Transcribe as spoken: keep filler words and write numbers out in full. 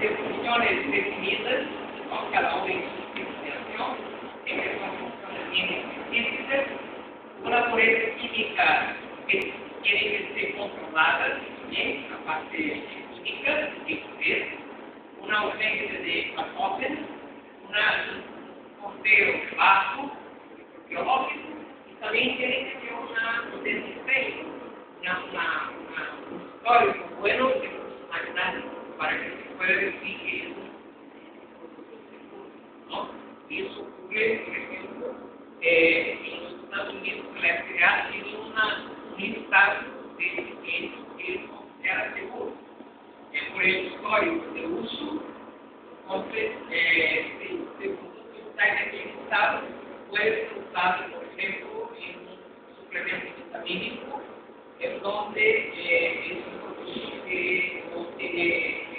definiciones definidas, ¿no? Cada una en su definición, en que son funciones bien específicas. Una pureza química que tiene que ser controlada bien, la parte química, tiene que ser una ausencia de patógenos, un conteo bajo, biológico, y también tiene que ser una, un desempeño, una, una, una, un histórico bueno de funcionalidad, para que se pueda decir que es un, ¿no? Y eso ocurre, por ejemplo, eh, en los Estados Unidos, la F D A tiene una, un listado de equipamientos que es considera seguro. Es por el histórico de uso, entonces, eh, si el producto está en aquel listado, puede ser usado, por ejemplo, en un suplemento vitamínico, en donde eh, es un producto que no tiene